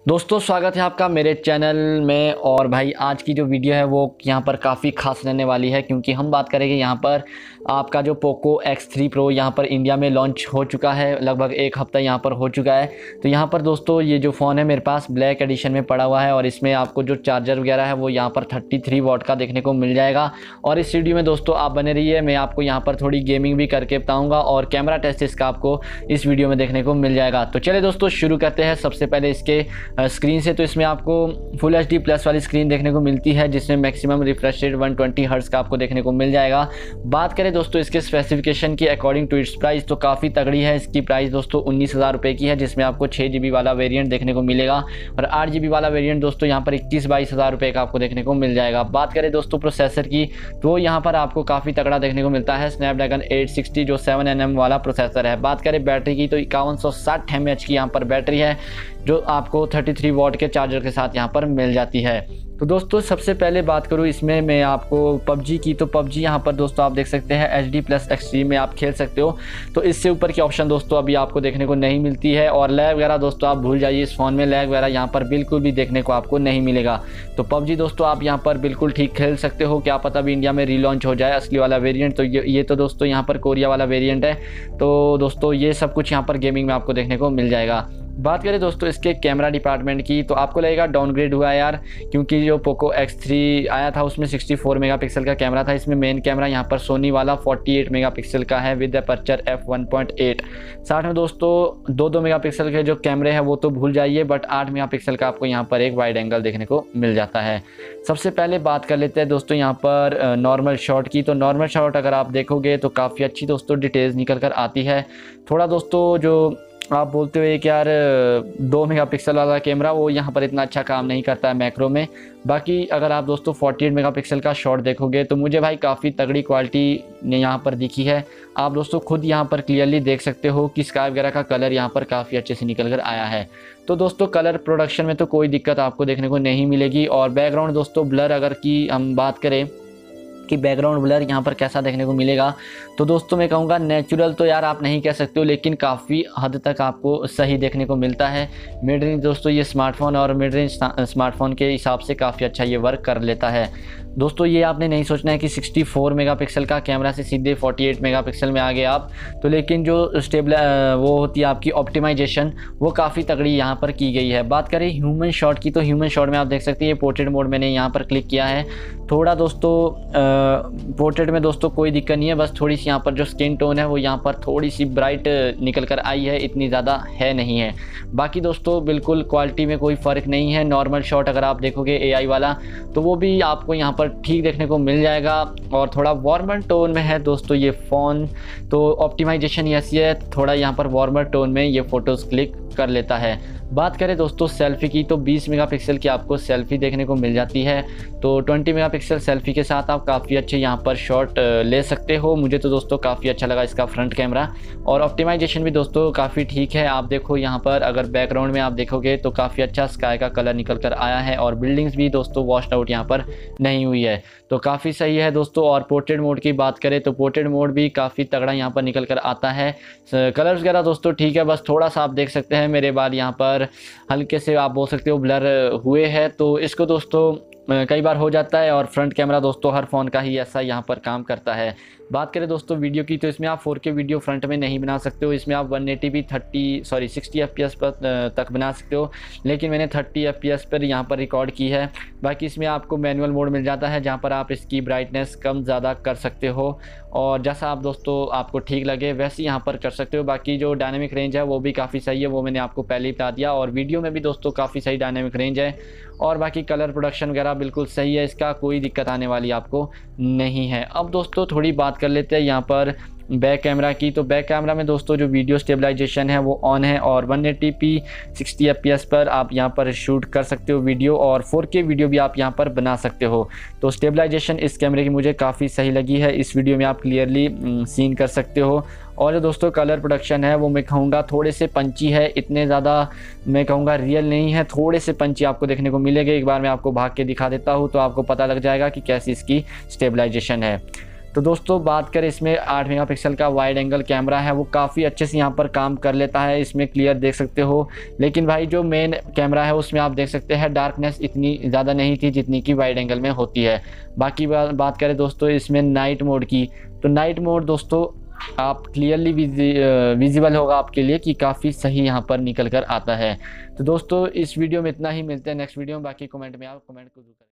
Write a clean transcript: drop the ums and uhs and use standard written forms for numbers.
दोस्तों स्वागत है आपका मेरे चैनल में। और भाई आज की जो वीडियो है वो यहाँ पर काफ़ी खास रहने वाली है, क्योंकि हम बात करेंगे यहाँ पर आपका जो पोको X3 Pro यहाँ पर इंडिया में लॉन्च हो चुका है। लगभग एक हफ्ता यहाँ पर हो चुका है। तो यहाँ पर दोस्तों ये जो फ़ोन है मेरे पास ब्लैक एडिशन में पड़ा हुआ है, और इसमें आपको जो चार्जर वगैरह है वो यहाँ पर 33 वाट का देखने को मिल जाएगा। और इस वीडियो में दोस्तों आप बने रहिए, मैं आपको यहाँ पर थोड़ी गेमिंग भी करके बताऊँगा और कैमरा टेस्ट इसका आपको इस वीडियो में देखने को मिल जाएगा। तो चलिए दोस्तों शुरू करते हैं सबसे पहले इसके स्क्रीन से। तो इसमें आपको फुल HD प्लस वाली स्क्रीन देखने को मिलती है, जिसमें मैक्सिमम रिफ्रेश रेट 120 हर्ट्ज का आपको देखने को मिल जाएगा। बात करें दोस्तों इसके स्पेसिफिकेशन की अकॉर्डिंग टू इट्स प्राइस, तो काफ़ी तगड़ी है। इसकी प्राइस दोस्तों 19,000 रुपये की है, जिसमें आपको 6 GB वाला वेरिएंट देखने को मिलेगा, और 8 GB वाला वेरिएंट दोस्तों यहाँ पर 21-22 हज़ार रुपये का आपको देखने को मिल जाएगा। बात करें दोस्तों प्रोसेसर की, तो यहाँ पर आपको काफ़ी तगड़ा देखने को मिलता है स्नैपड्रैगन 860 जो 7nm वाला प्रोसेसर है। बात करें बैटरी की, तो 5160 mAh की यहाँ पर बैटरी है, जो आपको 33 वाट के चार्जर के साथ यहाँ पर मिल जाती है। तो दोस्तों सबसे पहले बात करूँ इसमें मैं आपको PUBG की, तो PUBG यहाँ पर दोस्तों आप देख सकते हैं HD प्लस एक्सट्रीम में आप खेल सकते हो। तो इससे ऊपर की ऑप्शन दोस्तों अभी आपको देखने को नहीं मिलती है, और लैग वगैरह दोस्तों आप भूल जाइए, इस फ़ोन में लैग वगैरह यहाँ पर बिल्कुल भी देखने को आपको नहीं मिलेगा। तो PUBG दोस्तों आप यहाँ पर बिल्कुल ठीक खेल सकते हो, क्या पता भी इंडिया में रीलॉन्च हो जाए असली वाला वेरिएंट। तो ये तो दोस्तों यहाँ पर कोरिया वाला वेरिएंट है। तो दोस्तों ये सब कुछ यहाँ पर गेमिंग में आपको देखने को मिल जाएगा। बात करें दोस्तों इसके कैमरा डिपार्टमेंट की, तो आपको लगेगा डाउनग्रेड हुआ है यार, क्योंकि जो पोको X3 आया था उसमें 64 मेगापिक्सल का कैमरा था। इसमें मेन कैमरा यहाँ पर सोनी वाला 48 मेगापिक्सल का है विद अपर्चर f1.8। साथ में दोस्तों 2 मेगापिक्सल के जो कैमरे हैं वो तो भूल जाइए, बट 8 मेगापिक्सल का आपको यहाँ पर एक वाइड एंगल देखने को मिल जाता है। सबसे पहले बात कर लेते हैं दोस्तों यहाँ पर नॉर्मल शॉट की। तो नॉर्मल शॉट अगर आप देखोगे तो काफ़ी अच्छी दोस्तों डिटेल्स निकल कर आती है। थोड़ा दोस्तों जो आप बोलते हो कि यार 2 मेगापिक्सल वाला कैमरा वो यहाँ पर इतना अच्छा काम नहीं करता है मैक्रो में। बाकी अगर आप दोस्तों 48 मेगापिक्सल का शॉट देखोगे तो मुझे भाई काफ़ी तगड़ी क्वालिटी यहाँ पर दिखी है। आप दोस्तों खुद यहाँ पर क्लियरली देख सकते हो कि स्काई वगैरह का कलर यहाँ पर काफ़ी अच्छे से निकल कर आया है। तो दोस्तों कलर प्रोडक्शन में तो कोई दिक्कत आपको देखने को नहीं मिलेगी। और बैकग्राउंड दोस्तों ब्लर अगर की हम बात करें कि बैकग्राउंड ब्लर यहाँ पर कैसा देखने को मिलेगा, तो दोस्तों मैं कहूँगा नेचुरल तो यार आप नहीं कह सकते हो, लेकिन काफ़ी हद तक आपको सही देखने को मिलता है। मिड रेंज दोस्तों ये स्मार्टफोन और मिड रेंज स्मार्टफोन के हिसाब से काफ़ी अच्छा ये वर्क कर लेता है। दोस्तों ये आपने नहीं सोचना है कि 64 मेगापिक्सल का कैमरा से सीधे 48 मेगापिक्सल में आ गए आप, तो लेकिन जो स्टेबल वो होती है आपकी ऑप्टिमाइजेशन वो काफ़ी तगड़ी यहाँ पर की गई है। बात करें ह्यूमन शॉट की, तो ह्यूमन शॉट में आप देख सकते हैं ये पोर्ट्रेट मोड मैंने यहाँ पर क्लिक किया है। थोड़ा दोस्तों पोर्ट्रेट में दोस्तों कोई दिक्कत नहीं है, बस थोड़ी सी यहाँ पर जो स्किन टोन है वो यहाँ पर थोड़ी सी ब्राइट निकल कर आई है, इतनी ज़्यादा है नहीं है। बाकी दोस्तों बिल्कुल क्वालिटी में कोई फ़र्क नहीं है। नॉर्मल शॉट अगर आप देखोगे AI वाला तो वो भी आपको यहाँ पर ठीक देखने को मिल जाएगा, और थोड़ा वार्मर टोन में है दोस्तों ये फ़ोन। तो ऑप्टिमाइजेशन ऐसी है, थोड़ा यहाँ पर वार्मर टोन में ये फ़ोटोज़ क्लिक कर लेता है। बात करें दोस्तों सेल्फ़ी की, तो 20 मेगापिक्सल की आपको सेल्फ़ी देखने को मिल जाती है। तो 20 मेगापिक्सल सेल्फ़ी के साथ आप काफ़ी अच्छे यहाँ पर शॉट ले सकते हो। मुझे तो दोस्तों काफ़ी अच्छा लगा इसका फ्रंट कैमरा, और ऑप्टिमाइजेशन भी दोस्तों काफ़ी ठीक है। आप देखो यहाँ पर अगर बैकग्राउंड में आप देखोगे तो काफ़ी अच्छा स्काई का कलर निकल कर आया है, और बिल्डिंग्स भी दोस्तों वॉश्ड आउट यहाँ पर नहीं हुई है, तो काफ़ी सही है दोस्तों। और पोर्ट्रेट मोड की बात करें तो पोर्ट्रेट मोड भी काफ़ी तगड़ा यहाँ पर निकल कर आता है। कलर्स वगैरह दोस्तों ठीक है, बस थोड़ा सा आप देख सकते हैं मेरे बाल यहाँ पर हल्के से आप बोल सकते हो ब्लर हुए हैं, तो इसको दोस्तों कई बार हो जाता है। और फ्रंट कैमरा दोस्तों हर फ़ोन का ही ऐसा यहाँ पर काम करता है। बात करें दोस्तों वीडियो की, तो इसमें आप 4K वीडियो फ्रंट में नहीं बना सकते हो। इसमें आप 180p 60 FPS पर तक बना सकते हो, लेकिन मैंने 30 FPS पर यहाँ पर रिकॉर्ड की है। बाकी इसमें आपको मैनुअल मोड मिल जाता है, जहाँ पर आप इसकी ब्राइटनेस कम ज़्यादा कर सकते हो, और जैसा आप दोस्तों आपको ठीक लगे वैसे यहाँ पर कर सकते हो। बाकी जो डायनेमिक रेंज है वो भी काफ़ी सही है, वो मैंने आपको पहले ही बता दिया, और वीडियो में भी दोस्तों काफ़ी सही डायनेमिक रेंज है। और बाकी कलर प्रोडक्शन वगैरह बिल्कुल सही है, इसका कोई दिक्कत आने वाली आपको नहीं है। अब दोस्तों थोड़ी बात कर लेते हैं यहाँ पर बैक कैमरा की। तो बैक कैमरा में दोस्तों जो वीडियो स्टेबलाइजेशन है वो ऑन है, और 180p 60 FPS पर आप यहाँ पर शूट कर सकते हो वीडियो, और 4K वीडियो भी आप यहाँ पर बना सकते हो। तो स्टेबलाइजेशन इस कैमरे की मुझे काफ़ी सही लगी है, इस वीडियो में आप क्लियरली सीन कर सकते हो। और जो दोस्तों कलर प्रोडक्शन है वो मैं कहूँगा थोड़े से पंची है, इतने ज़्यादा मैं कहूँगा रियल नहीं है, थोड़े से पंची आपको देखने को मिलेंगे। एक बार मैं आपको भाग के दिखा देता हूँ तो आपको पता लग जाएगा कि कैसी इसकी स्टेबलाइजेशन है। तो दोस्तों बात करें इसमें 8 मेगापिक्सल का वाइड एंगल कैमरा है, वो काफ़ी अच्छे से यहाँ पर काम कर लेता है, इसमें क्लियर देख सकते हो। लेकिन भाई जो मेन कैमरा है उसमें आप देख सकते हैं डार्कनेस इतनी ज़्यादा नहीं थी जितनी कि वाइड एंगल में होती है। बाकी बात करें दोस्तों इसमें नाइट मोड की, तो नाइट मोड दोस्तों आप क्लियरली विजिबल होगा आपके लिए कि काफ़ी सही यहाँ पर निकल कर आता है। तो दोस्तों इस वीडियो में इतना ही, मिलते हैं नेक्स्ट वीडियो में। बाकी कमेंट में आप कमेंट को